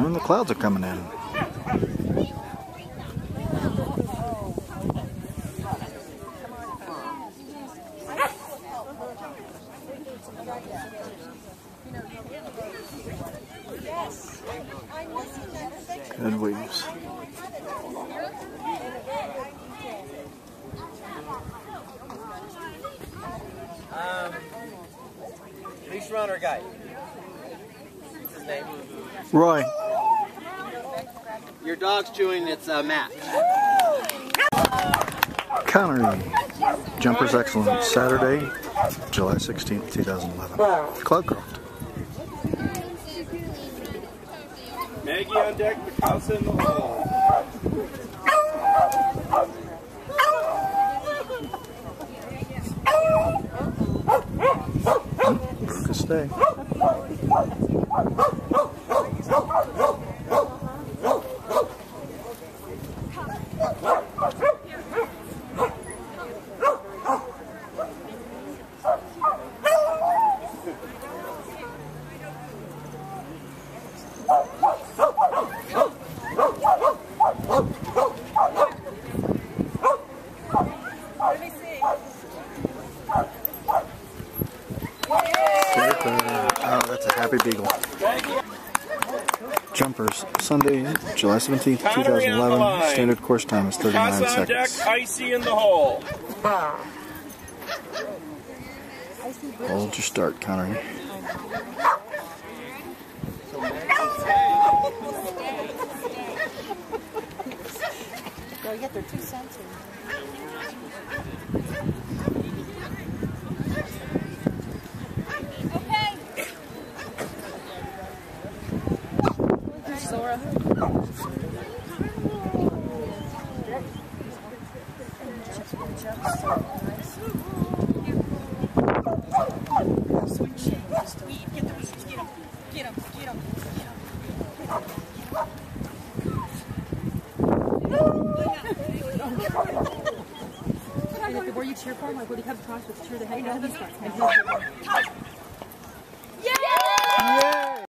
And the clouds are coming in. Good waves. Leash runner guy. What's his name? Roy. Your dog's chewing its mat. Connery. Jumpers Excellence. Saturday, July 16th, 2011. Cloudcroft. Maggie on deck, the house in the hole. Broke a stay. Oh, that's a happy beagle. Jumpers, Sunday, July 17th, 2011. Standard course time is 39 Pass on deck, seconds. icy in the hole. Hold your start, Connery. Go get their 2 cents in. Zora. Where you cheer for him, like when he comes across with cheer the head, and he's